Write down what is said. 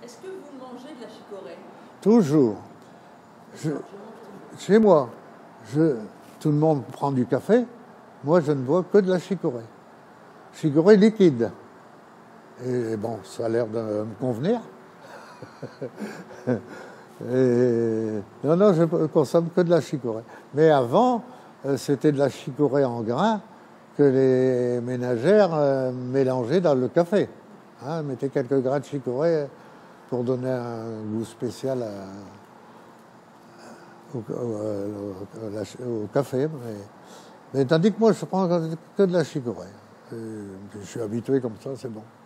Est-ce que vous mangez de la chicorée? Toujours. Chez moi, tout le monde prend du café. Moi, je ne bois que de la chicorée. Chicorée liquide. Et bon, ça a l'air de me convenir. Non, je ne consomme que de la chicorée. Mais avant, c'était de la chicorée en grains que les ménagères mélangeaient dans le café. Hein, mettaient quelques grains de chicorée pour donner un goût spécial au café. Mais tandis que moi, je prends que de la chicorée. Je suis habitué comme ça, c'est bon.